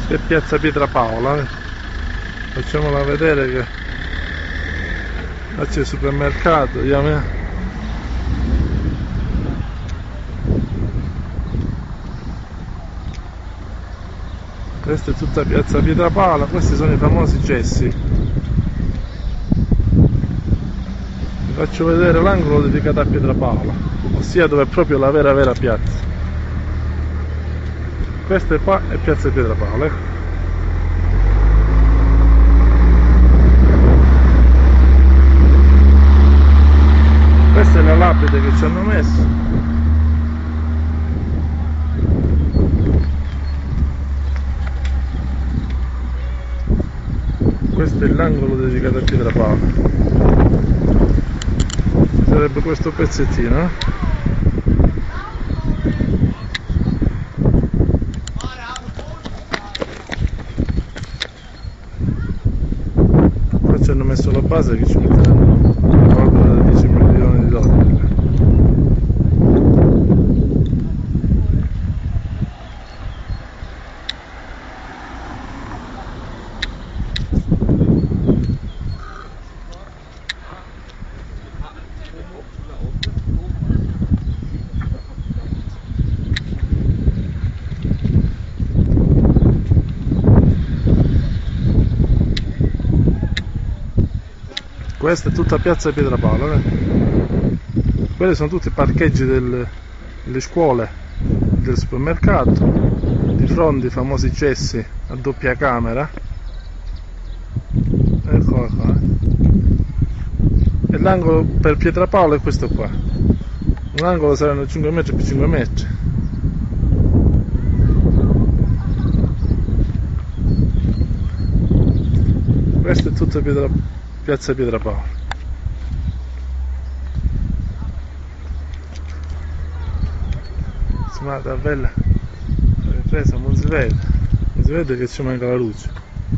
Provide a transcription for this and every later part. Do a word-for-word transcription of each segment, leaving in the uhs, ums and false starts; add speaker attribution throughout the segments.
Speaker 1: Che piazza Pietrapaola, eh? Facciamola vedere che là c'è il supermercato, vediamo. Eh. Questa è tutta piazza Pietrapaola, questi sono i famosi cessi. Vi faccio vedere l'angolo dedicato a Pietrapaola, ossia dove è proprio la vera vera piazza. Questa è qua è piazza Pietrapaola, ecco. Questa è la lapide che ci hanno messo. Questo è l'angolo dedicato a Pietrapaola. Sarebbe questo pezzettino, eh? Qua ci hanno messo la base che ci metteranno un'opera da dieci milioni di dollari. Questa è tutta piazza Pietrapaola, eh? Quelli sono tutti i parcheggi del, delle scuole, del supermercato, di fronte i famosi cessi a doppia camera. Eccola qua, eh? E l'angolo per Pietrapaola è questo qua. Un angolo saranno cinque metri per cinque metri. Questa è tutta Pietra, piazza Pietrapaola. Insomma, la tabella presa non si vede, non si vede che ci manca la luce.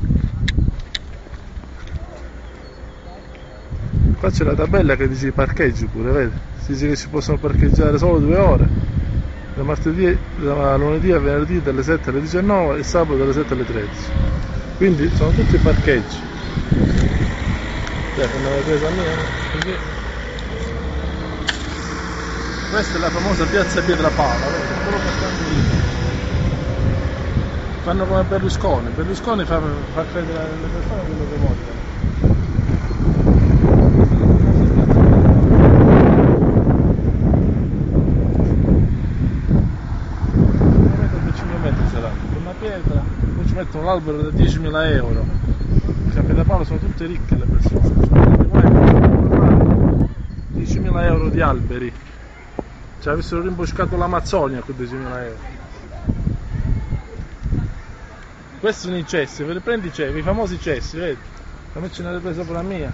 Speaker 1: Qua c'è la tabella che dice i parcheggi pure, vedi? Si dice che si possono parcheggiare solo due ore, da martedì, da lunedì a venerdì dalle sette alle diciannove e sabato dalle sette alle tredici. Quindi sono tutti parcheggi. Cioè, non l'ho presa mia, così. Questa è la famosa piazza Pietrapaola, vedi? Quello che stanno lì. Fanno come Berlusconi, Berlusconi fa, fa credere alle persone quello che vogliono. Una pietra, poi ci mettono l'albero da diecimila euro. A Pietrapaola sono tutte ricche le persone, diecimila euro di alberi, cioè avessero rimboscato l'Amazzonia con diecimila euro. Questi sono i cessi, ve li prendi i cessi, i famosi cessi, vedi? A me ce ne l'ho presa pure la mia.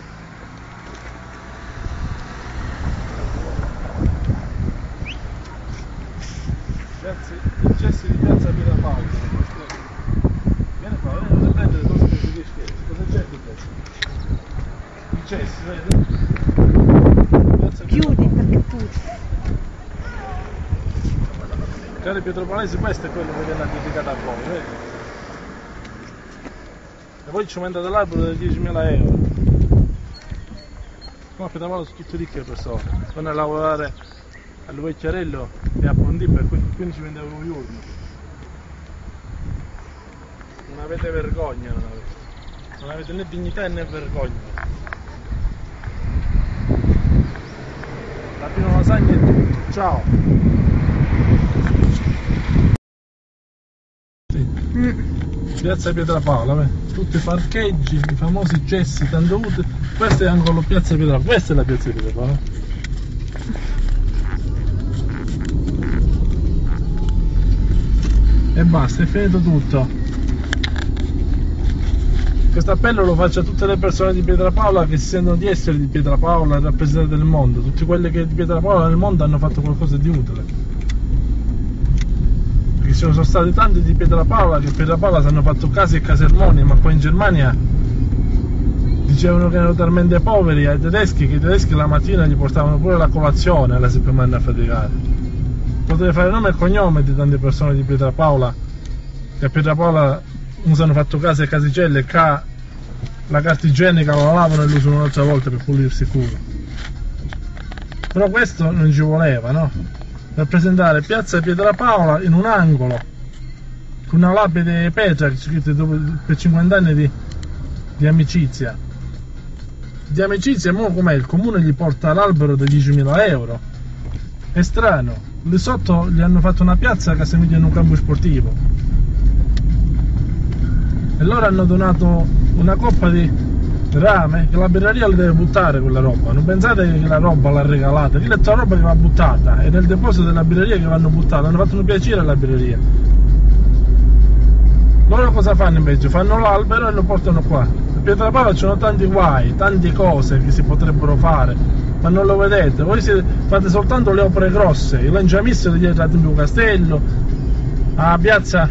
Speaker 1: Ragazzi, i cessi di piazza Pietrapaola. Vieni qua, vieni a prendere cose che si riesce. Cosa c'è qui dentro? I cessi, vedi?
Speaker 2: Chiudi perché tu.
Speaker 1: Cari pietropolitani, questo è quello che viene dedicato a voi, vedi? E poi ci aumenta dell'albero da diecimila euro. Qua a Pietrapaola sono tutte ricche persone. Vanno a lavorare al Vecchiarello e a Pondì per quindici venti euro al giorno. Non avete vergogna, non avete. Non avete né dignità né vergogna. La prima lasagna è tutto, ciao! Sì. Mm. Piazza Pietrapaola, beh. Tutti i parcheggi, i famosi cessi tanto utili. Questa è angolo piazza Pietrapaola, questa è la piazza Pietrapaola. E basta, è finito tutto. Questo appello lo faccio a tutte le persone di Pietrapaola che si sentono di essere di Pietrapaola, rappresentanti del mondo, tutti quelli che di Pietrapaola nel mondo hanno fatto qualcosa di utile. Perché ci sono stati tanti di Pietrapaola che a Pietrapaola si hanno fatto case e casermoni, ma poi in Germania dicevano che erano talmente poveri ai tedeschi che i tedeschi la mattina gli portavano pure la colazione alla settimana a faticare. Potete fare nome e cognome di tante persone di Pietrapaola che a Pietrapola non si hanno fatto case e casicelle e ca la carta igienica la lavano e lo usano un'altra volta per pulirsi il culo. Però questo non ci voleva, no? Rappresentare Piazza Pietrapaola in un angolo con una lapide Petra scritta per cinquanta anni di, di amicizia. Di amicizia, mo com'è? Il comune gli porta l'albero da diecimila euro. È strano. Lì sotto gli hanno fatto una piazza che assomiglia a un campo sportivo. E loro hanno donato una coppa di rame che la birreria le deve buttare quella roba. Non pensate che la roba l'ha regalata, quella è tutta roba che va buttata, è nel deposito della birreria che vanno buttata. Hanno fatto un piacere alla birreria. Loro cosa fanno invece? Fanno l'albero e lo portano qua. A Pietrapaola ci sono tanti guai, tante cose che si potrebbero fare, ma non lo vedete. Voi siete, fate soltanto le opere grosse, il lanciamissile dietro a Tempio Castello, a piazza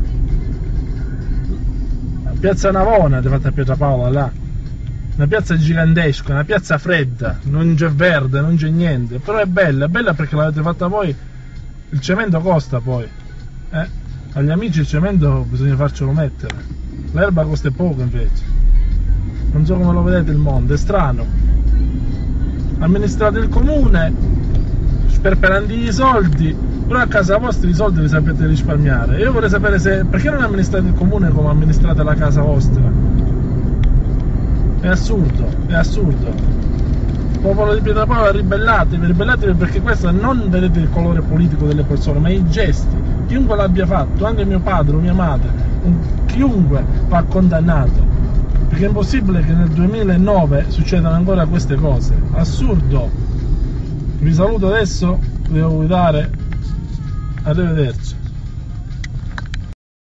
Speaker 1: a piazza Navona avete fatto a Pietrapaola là. Una piazza gigantesca, una piazza fredda, non c'è verde, non c'è niente, però è bella, è bella perché l'avete fatta voi. Il cemento costa poi, eh? Agli amici il cemento bisogna farcelo mettere, l'erba costa poco invece. Non so come lo vedete il mondo, è strano. Amministrate il comune, sperperando i soldi, però a casa vostra i soldi li sapete risparmiare. Io vorrei sapere se perché non amministrate il comune come amministrate la casa vostra. È assurdo, è assurdo. Popolo di Pietrapaola, ribellatevi, ribellatevi perché questo non vedete il colore politico delle persone, ma i gesti. Chiunque l'abbia fatto, anche mio padre o mia madre, chiunque va condannato. Perché è impossibile che nel duemilanove succedano ancora queste cose. Assurdo. Vi saluto adesso, devo guidare. Arrivederci.